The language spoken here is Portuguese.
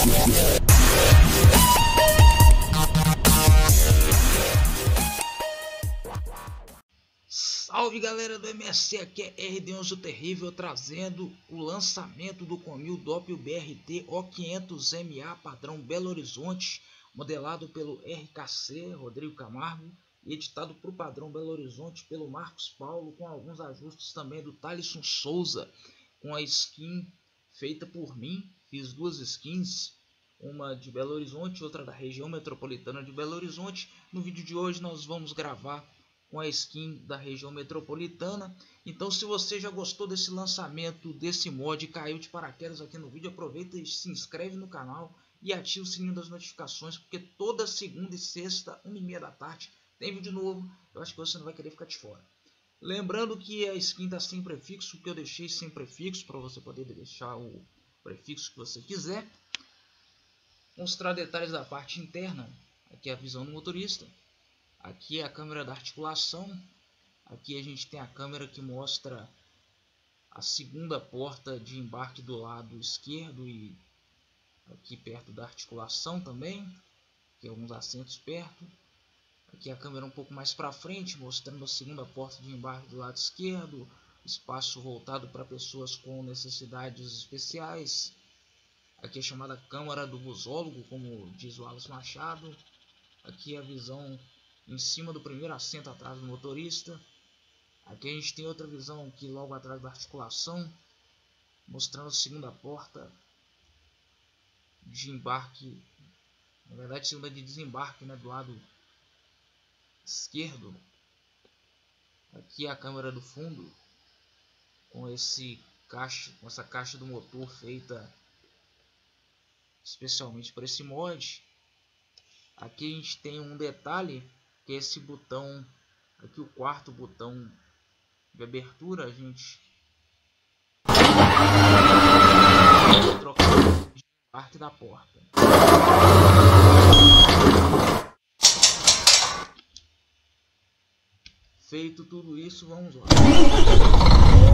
Salve galera do MSC, aqui é RD11 o Terrível, trazendo o lançamento do Comil Doppel BRT O500MA padrão Belo Horizonte, modelado pelo RKC Rodrigo Camargo e editado para o padrão Belo Horizonte pelo Marcos Paulo, com alguns ajustes também do Thalisson Souza, com a skin feita por mim. Fiz duas skins, uma de Belo Horizonte e outra da região metropolitana de Belo Horizonte. No vídeo de hoje nós vamos gravar com a skin da região metropolitana. Então, se você já gostou desse lançamento, desse mod, caiu de paraquedas aqui no vídeo, aproveita e se inscreve no canal e ativa o sininho das notificações, porque toda segunda e sexta, 1h30 da tarde, tem vídeo novo. Eu acho que você não vai querer ficar de fora. Lembrando que a skin está sem prefixo, que eu deixei sem prefixo, para você poder deixar o prefixo que você quiser. Mostrar detalhes da parte interna. Aqui é a visão do motorista. Aqui é a câmera da articulação. Aqui a gente tem a câmera que mostra a segunda porta de embarque do lado esquerdo e aqui perto da articulação também. Aqui alguns assentos perto. Aqui a câmera um pouco mais para frente, mostrando a segunda porta de embarque do lado esquerdo. Espaço voltado para pessoas com necessidades especiais. Aqui é chamada câmara do busólogo, como diz o Wallace Machado. Aqui é a visão em cima do primeiro assento atrás do motorista. Aqui a gente tem outra visão aqui logo atrás da articulação, mostrando a segunda porta de embarque, na verdade segunda de desembarque, né, do lado esquerdo. Aqui é a câmera do fundo com essa caixa do motor feita especialmente para esse mod. Aqui a gente tem um detalhe, que é esse botão aqui, o quarto botão de abertura. A gente troca de parte da porta. Feito tudo isso, vamos lá.